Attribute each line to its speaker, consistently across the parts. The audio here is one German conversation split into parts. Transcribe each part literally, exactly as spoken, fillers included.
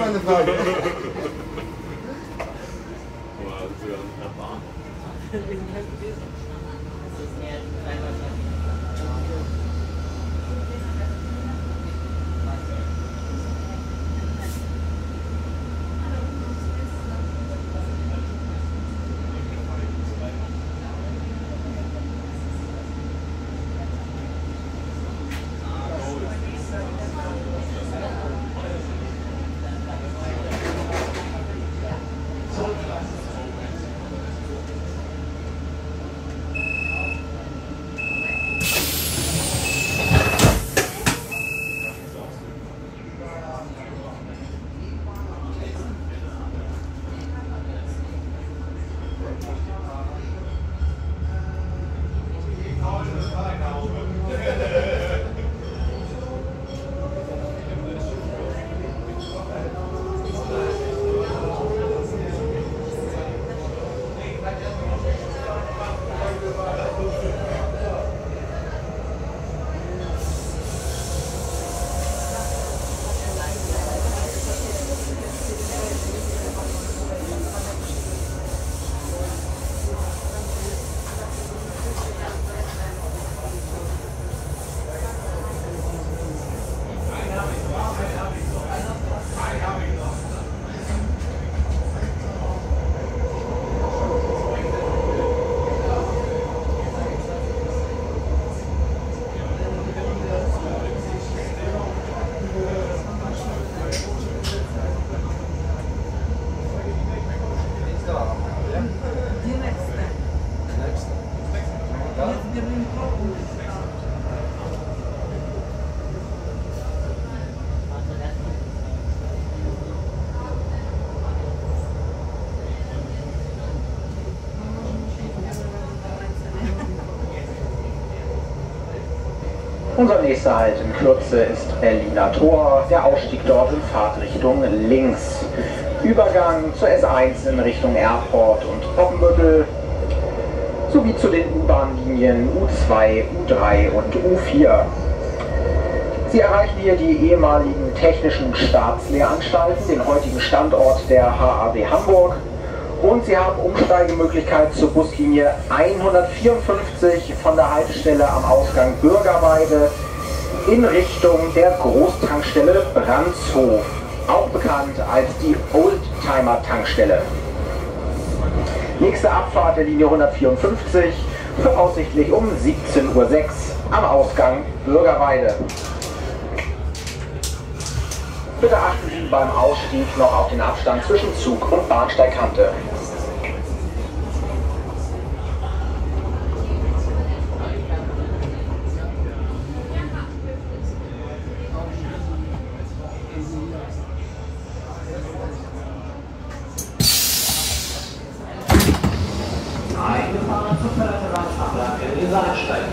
Speaker 1: meine Frage.
Speaker 2: Unser nächster Halt in Kürze ist Berliner Tor, der Ausstieg dort in Fahrtrichtung links. Übergang zur S eins in Richtung Airport und Poppenbüttel, sowie zu den U-Bahn-Linien U zwei, U drei und U vier. Sie erreichen hier die ehemaligen technischen Staatslehranstalten, den heutigen Standort der H A W Hamburg, und Sie haben Umsteigemöglichkeit zur Buslinie hundertvierundfünfzig von der Haltestelle am Ausgang Bürgerweide in Richtung der Großtankstelle Brandshof, auch bekannt als die Oldtimer-Tankstelle. Nächste Abfahrt der Linie hundertvierundfünfzig, voraussichtlich um siebzehn Uhr sechs am Ausgang Bürgerweide. Bitte achten Sie beim Ausstieg noch auf den Abstand zwischen Zug und Bahnsteigkante.
Speaker 3: Eingefahren zur Förderterrasse in die Bahnsteige.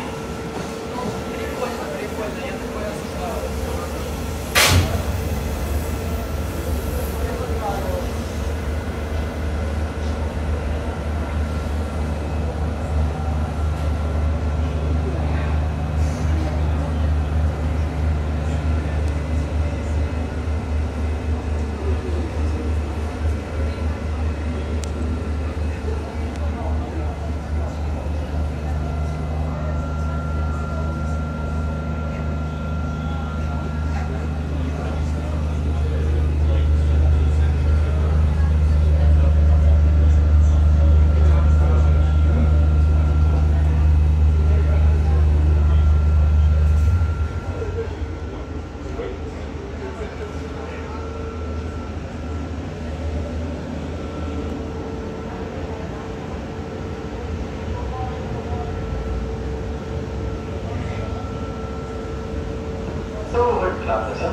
Speaker 3: So, Rückplan bitte.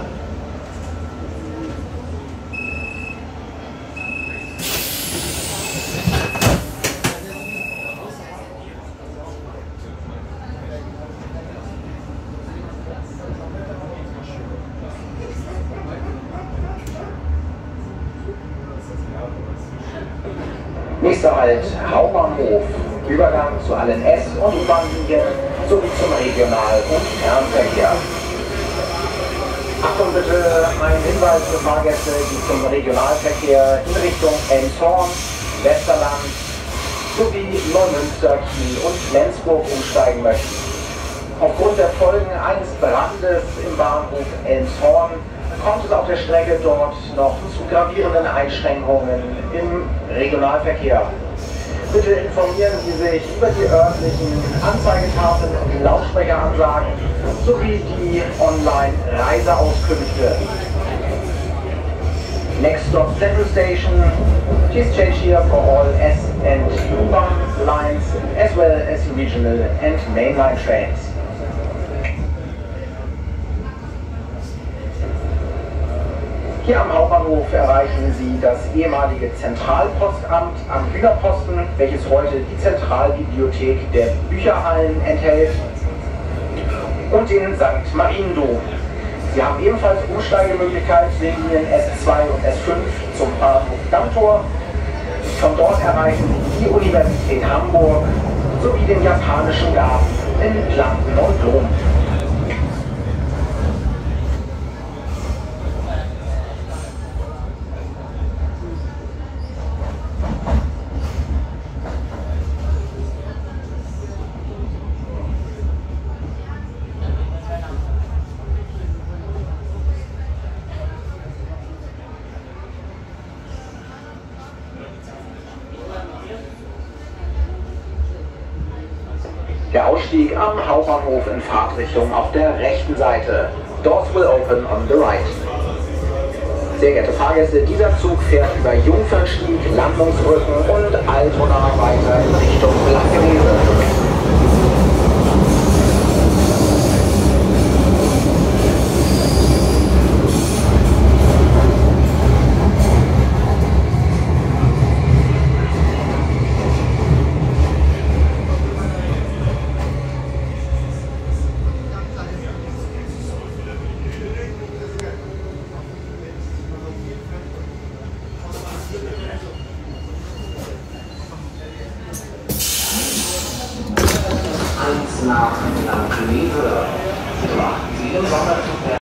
Speaker 2: Nächster Halt Hauptbahnhof, Übergang zu allen S- und U-Bahn-Linien sowie zum Regional- und Fernverkehr. Achtung bitte, ein Hinweis für Fahrgäste, die zum Regionalverkehr in Richtung Elmshorn, Westerland sowie Neumünster, Kiel und Flensburg umsteigen möchten. Aufgrund der Folgen eines Brandes im Bahnhof Elmshorn kommt es auf der Strecke dort noch zu gravierenden Einschränkungen im Regionalverkehr. Bitte informieren Sie sich über die örtlichen Anzeigetafeln und Lautsprecheransagen sowie die Online-Reiseauskünfte. Next stop Central Station. Please change here for all S and U-Bahn lines as well as regional and mainline trains. Hier am Hauptbahnhof erreichen Sie das ehemalige Zentralpostamt am Hühnerposten, welches heute die Zentralbibliothek der Bücherhallen enthält, und den Sankt Mariendom. Sie haben ebenfalls Umsteigemöglichkeit den Linien S zwei und S fünf zum Bahnhof Dammtor. Von dort erreichen Sie die Universität Hamburg sowie den Japanischen Garten in Planten und Dom. Der Ausstieg am Hauptbahnhof in Fahrtrichtung auf der rechten Seite. Doors will open on the right. Sehr geehrte Fahrgäste, dieser Zug fährt über Jungfernstieg, Landungsbrücken und Altona weiter in Richtung Blankenese.
Speaker 3: Nach Blankenese. Beachten Sie im Sonderzug